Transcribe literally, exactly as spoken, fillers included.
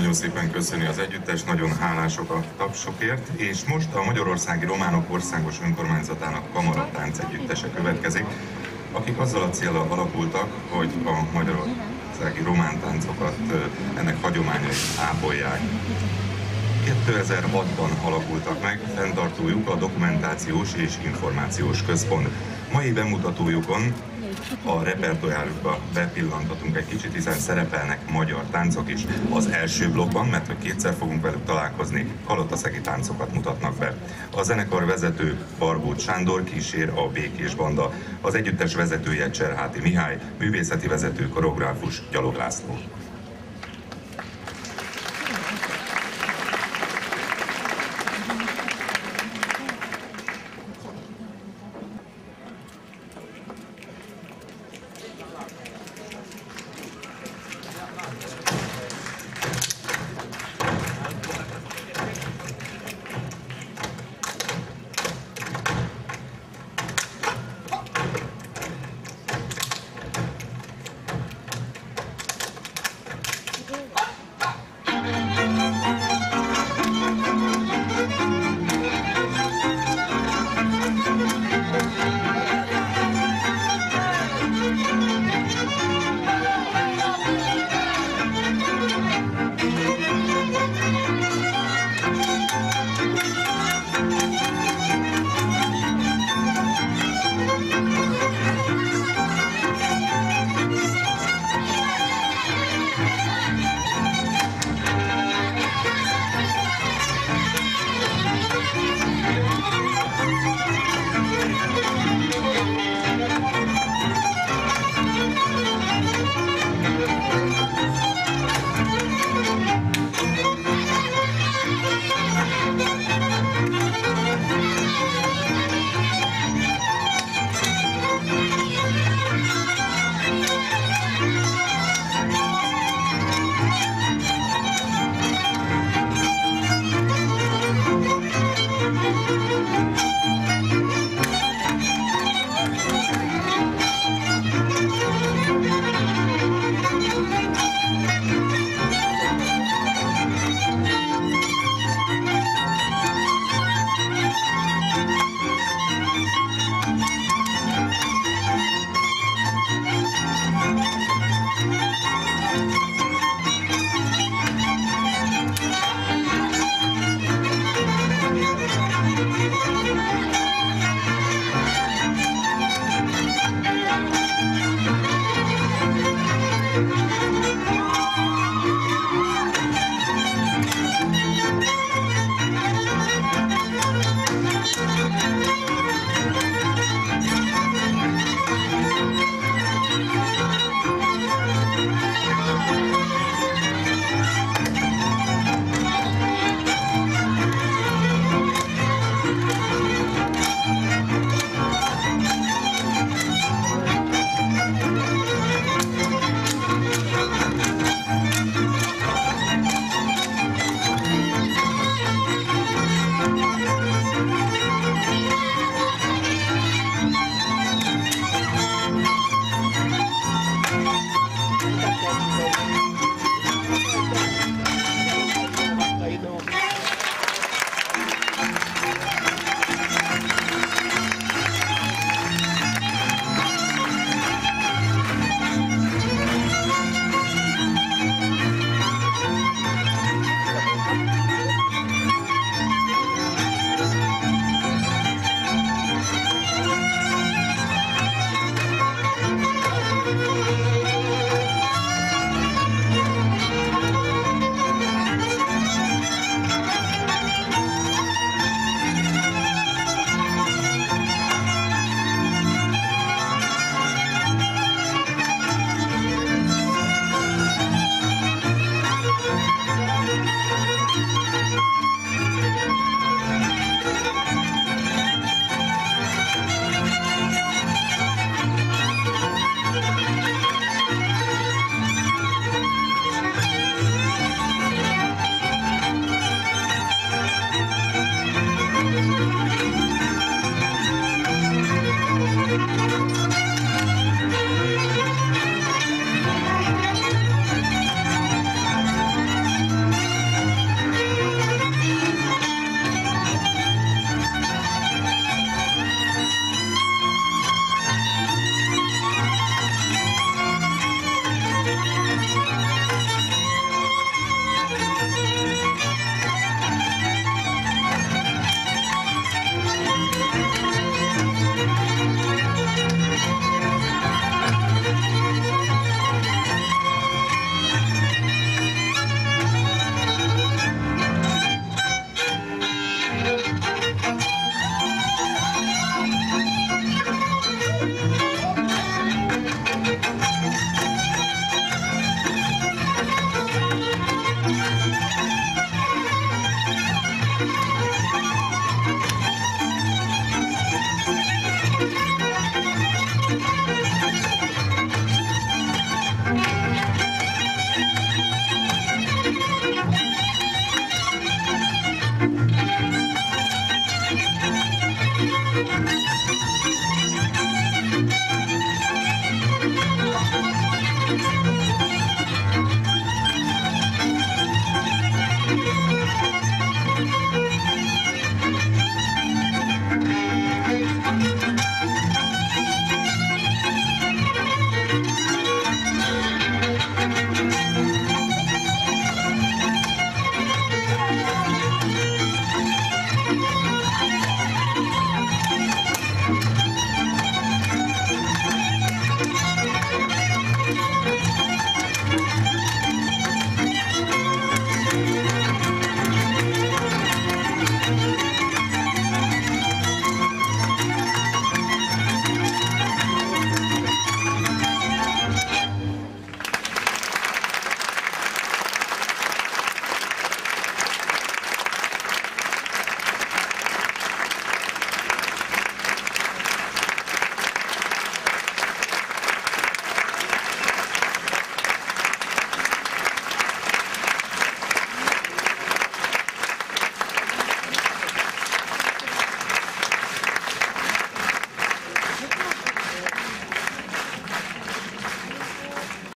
nagyon szépen köszöni az együttes, nagyon hálások a tapsokért, és most a Magyarországi Románok Országos Önkormányzatának Kamaratánc együttese következik, akik azzal a céllal alakultak, hogy a magyarországi román táncokat, ennek hagyományait ápolják. kétezer-hatban alakultak meg, fenntartójuk a Dokumentációs és Információs Központ. Mai bemutatójukon a repertoárjukba bepillanthatunk egy kicsit, hiszen szerepelnek magyar táncok is az első blokkban, mert hogy kétszer fogunk velük találkozni, kalotaszegi táncokat mutatnak be. A zenekar vezető Bargót Sándor, kísér a Békés Banda, az együttes vezetője Cserháti Mihály, művészeti vezető koreográfus Gyalog László. Thank you.